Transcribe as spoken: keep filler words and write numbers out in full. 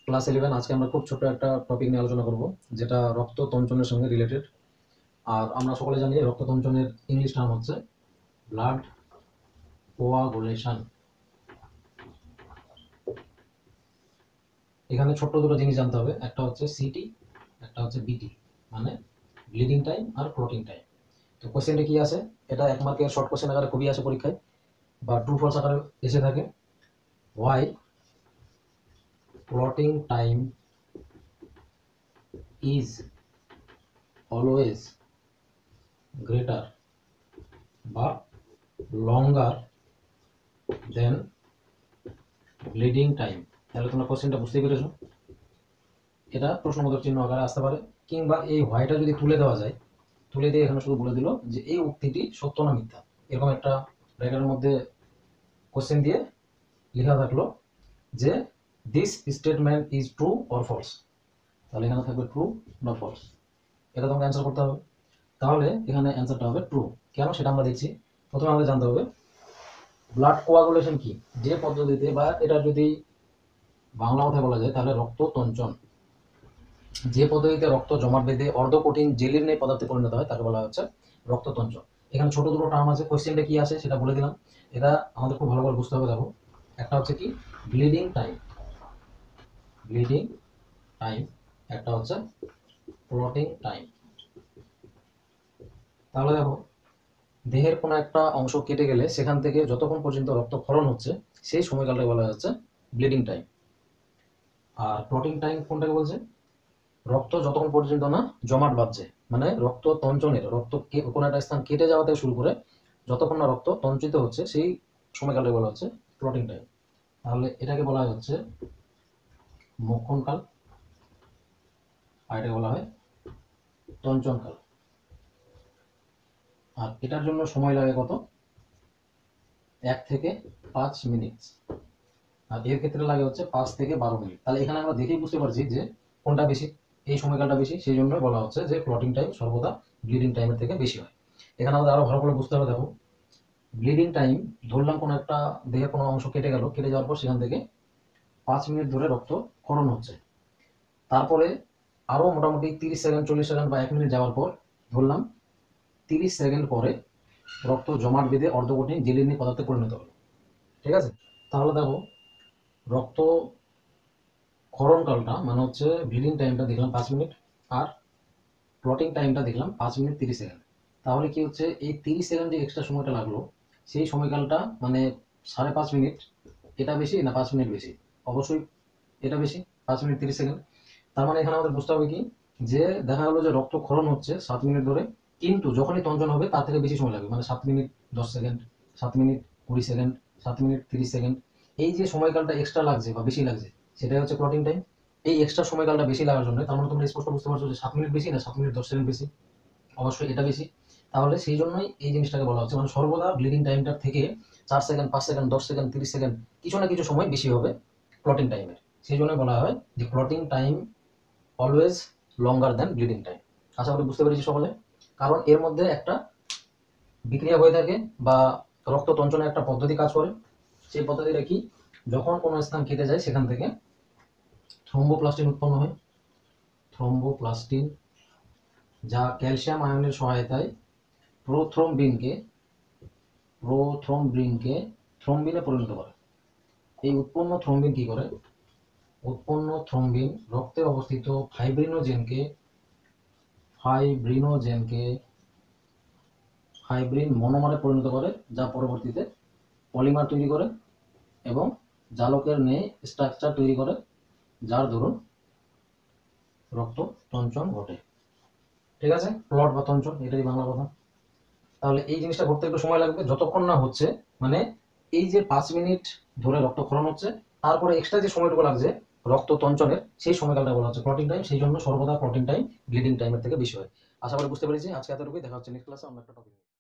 Class eleven. আজকে আমরা খুব ছোট একটা টপিক নিয়ে আলোচনা করব, যেটা রক্ত তঞ্চনের সঙ্গে রিলেটেড। আর আমরা সকলে জানি রক্ত তঞ্চনের ইংলিশ নাম হচ্ছে ব্লাড কোয়াগুলেশন। এখানে ছোট্ট দুটো জিনিস জানতে হবে, একটা হচ্ছে সিটি, একটা হচ্ছে বিটি, মানে ব্লিডিং টাইম আর ক্লটিং টাইম। তো কোশ্চেনটা কি আছে, এটা এক মার্কের শর্ট কোশ্চেন আকারে খুবই আসে পরীক্ষায়, বা ট্রু ফলস আকারে এসে থাকে। Why clotting time is always greater বা লঙ্গার দেন ব্লিডিং টাইম। তাহলে তোমরা কোশ্চেনটা বুঝতেই পেরেছো। এটা প্রশ্নবোধক চিহ্ন আকারে আসতে পারে, কিংবা এই হোয়াইটা যদি তুলে দেওয়া যায়, তুলে দিয়ে এখানে শুধু বলে দিল যে এই উক্তিটি সত্য না মিথ্যা, এরকম একটা ব্র্যাকেটের মধ্যে কোশ্চেন দিয়ে লেখা থাকলো যে this statement is true or false. তাহলে এখানে থাকবে ট্রু বা ফলস, এটা তোমাকে অ্যান্সার করতে হবে। তাহলে এখানে অ্যান্সারটা হবে ট্রু। কেন সেটা আমরা দেখছি। প্রথমে আমাদের জানতে হবে ব্লাড কোয়াগুলেশন কি। যে পদ্ধতিতে, বা এটা যদি বাংলা কথায় বলা যায় তাহলে রক্ত তঞ্চন, যে পদ্ধতিতে রক্ত জমাট বেঁধে অর্ধ কঠিন জেলির ন্যায় পদার্থে পরিণত হয় তাকে বলা হচ্ছে রক্ত তঞ্চন। এখানে ছোট দুটো টার্ম আছে, কোয়েশ্চেনটা কি আছে সেটা বলে দিলাম। এটা আমাদের খুব ভালো করে বুঝতে হবে। দেখো, একটা হচ্ছে কি ব্লিডিং টাইম, ব্লিডিং টাইম, একটা হচ্ছে ক্লটিং টাইম। তাহলে দেখো, দেহের কোনো একটা অংশ কেটে গেলে সেখান থেকে যতক্ষণ পর্যন্ত রক্তক্ষরণ হচ্ছে সেই সময়কালটাকে বলা হচ্ছে ব্লিডিং টাইম। আর ক্লটিং টাইম কোনটাকে বলছে, রক্ত যতক্ষণ পর্যন্ত না জমাট বাঁধছে, মানে রক্ত তঞ্চনের, রক্ত কোনো একটা স্থান কেটে যাওয়া থেকে শুরু করে যতক্ষণ না রক্ত তঞ্চিত হচ্ছে সেই সময়কালটাকে বলা হচ্ছে ক্লটিং টাইম। তাহলে এটাকে বলা হচ্ছে মোক্ষণকাল, আর এটাকে বলা হয় তঞ্চনকাল। আর এটার জন্য সময় লাগে কত, এক থেকে পাঁচ মিনিট, আর এর ক্ষেত্রে লাগে হচ্ছে পাঁচ থেকে বারো মিনিট। তাহলে এখানে আমরা দেখেই বুঝতে পারছি যে কোনটা বেশি, এই সময়কালটা বেশি, সেই জন্য বলা হচ্ছে যে ক্লটিং টাইম সর্বদা ব্লিডিং টাইমের থেকে বেশি হয়। এখানে আমাদের আরো ভালো করে বুঝতে হবে। দেখো, ব্লিডিং টাইম, ধরলাম কোনো একটা দেহের কোনো অংশ কেটে গেল, কেটে যাওয়ার পর সেখান থেকে পাঁচ মিনিট ধরে রক্ত ক্ষরণ হচ্ছে, তারপরে আরো মোটামুটি তিরিশ সেকেন্ড, চল্লিশ সেকেন্ড বা এক মিনিট যাওয়ার পর, ধরলাম তিরিশ সেকেন্ড পরে রক্ত জমাট বেঁধে অর্ধকঠিন জেলিনি পদার্থে পরিণত হলো। ঠিক আছে, তাহলে দেখো রক্ত ক্ষরণকালটা মানে হচ্ছে ব্লিডিং টাইমটা দেখলাম পাঁচ মিনিট, আর ক্লটিং টাইমটা দেখলাম পাঁচ মিনিট তিরিশ সেকেন্ড। তাহলে কি হচ্ছে, এই তিরিশ সেকেন্ড যে এক্সট্রা সময়টা লাগলো সেই সময়কালটা মানে সাড়ে পাঁচ মিনিট, এটা বেশি না পাঁচ মিনিট বেশি? অবশ্যই এটা বেশি, পাঁচ মিনিট তিরিশ সেকেন্ড। তার মানে এখানে আমাদের বুঝতে হবে কি, যে দেখা গেলো যে রক্ত ক্ষরণ হচ্ছে সাত মিনিট ধরে, কিন্তু যখনই তঞ্চন হবে তার থেকে বেশি সময় লাগবে, মানে সাত মিনিট দশ সেকেন্ড, সাত মিনিট কুড়ি সেকেন্ড, সাত মিনিট তিরিশ সেকেন্ড। এই যে সময়কালটা এক্সট্রা লাগছে বা বেশি লাগছে সেটাই হচ্ছে ক্লটিং টাইম। এই এক্সট্রা সময়কালটা বেশি লাগার জন্য, তার মানে তোমরা স্পষ্ট বুঝতে পারছো যে সাত মিনিট বেশি না সাত মিনিট দশ সেকেন্ড বেশি? অবশ্যই এটা বেশি। তাহলে সেই জন্যই এই জিনিসটাকে বলা হচ্ছে, মানে সর্বদা ব্লিডিং টাইমটার থেকে চার সেকেন্ড, পাঁচ সেকেন্ড, দশ সেকেন্ড, তিরিশ সেকেন্ড কিছু না কিছু সময় বেশি হবে ক্লটিং টাইমের। সেই জন্য বলা হয় যে clotting time always longer than bleeding time. আশা করি বুঝতে পেরেছি সকলে। কারণ এর মধ্যে একটা বিক্রিয়া হয়ে থাকে বা রক্ত তঞ্চনের একটা পদ্ধতি কাজ করে। সেই পদ্ধতিটা কি, যখন কোনো স্থান কেটে যায় সেখান থেকে থ্রোম্বোপ্লাস্টিন উৎপন্ন হয়। থ্রোম্বোপ্লাস্টিন, যা ক্যালসিয়াম আয়নের সহায়তায় প্রোথ্রোম্বিনকে প্রোথ্রোম্বিনকে থ্রোম্বিনে পরিণত করে। এই উৎপন্ন থ্রোম্বিন কি করে, উৎপন্ন থ্রোম্বিন রক্তে অবস্থিত ফাইব্রিনোজেনকে ফাইব্রিনোজেনকে ফাইব্রিন মনোমারে পরিণত করে, যা পরবর্তীতে পলিমার তৈরি করে এবং জালকের ন্যায় স্ট্রাকচার তৈরি করে, যার দরুন রক্ত তঞ্চন ঘটে। ঠিক আছে, ক্লট বা তঞ্চন এটাই বাংলা কথা। তাহলে এই জিনিসটা ঘটতে একটু সময় লাগবে, যতক্ষণ না হচ্ছে, মানে এই যে পাঁচ মিনিট ধরে রক্তক্ষরণ হচ্ছে তারপরে এক্সট্রা যে সময়টুকু লাগছে রক্ত তঞ্চনের, সেই সময়কালটা বলা হচ্ছে ক্লটিং টাইম। সেই জন্য সর্বদা ক্লটিং টাইম ব্লিডিং টাইমের থেকে বেশি হয়। আশা করি বুঝতে পেরেছি। আজকে এতটুকুই, দেখা হচ্ছে নেক্সট ক্লাসে অন্য একটা টপিক নিয়ে।